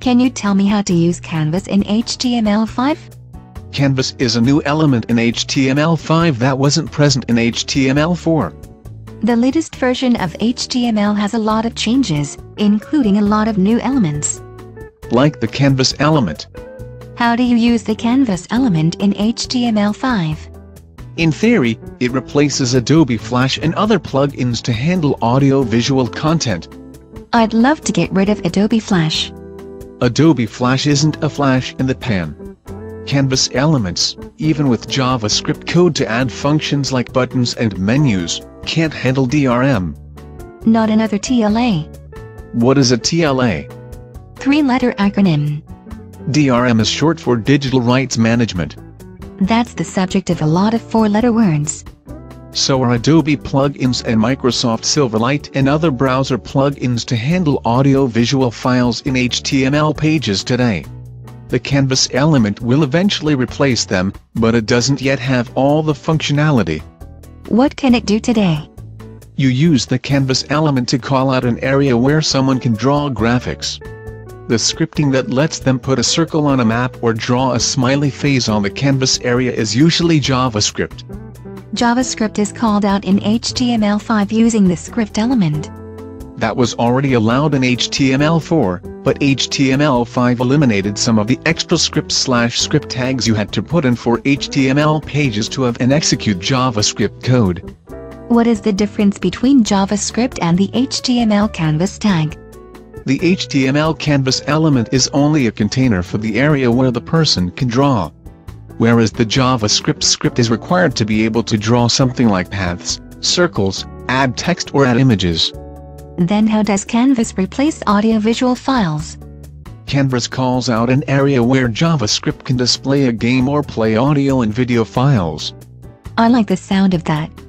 Can you tell me how to use Canvas in HTML5? Canvas is a new element in HTML5 that wasn't present in HTML4. The latest version of HTML has a lot of changes, including a lot of new elements. Like the Canvas element. How do you use the Canvas element in HTML5? In theory, it replaces Adobe Flash and other plugins to handle audio-visual content. I'd love to get rid of Adobe Flash. Adobe Flash isn't a flash in the pan. Canvas elements, even with JavaScript code to add functions like buttons and menus, can't handle DRM. Not another TLA. What is a TLA? Three-letter acronym. DRM is short for Digital Rights Management. That's the subject of a lot of four-letter words. So are Adobe plugins and Microsoft Silverlight and other browser plugins to handle audio-visual files in HTML pages today. The Canvas element will eventually replace them, but it doesn't yet have all the functionality. What can it do today? You use the Canvas element to call out an area where someone can draw graphics. The scripting that lets them put a circle on a map or draw a smiley face on the canvas area is usually JavaScript. JavaScript is called out in HTML5 using the script element. That was already allowed in HTML4, but HTML5 eliminated some of the extra script tags you had to put in for HTML pages to have and execute JavaScript code. What is the difference between JavaScript and the HTML canvas tag? The HTML canvas element is only a container for the area where the person can draw. Whereas the JavaScript script is required to be able to draw something like paths, circles, add text or add images. Then how does Canvas replace audiovisual files? Canvas calls out an area where JavaScript can display a game or play audio and video files. I like the sound of that.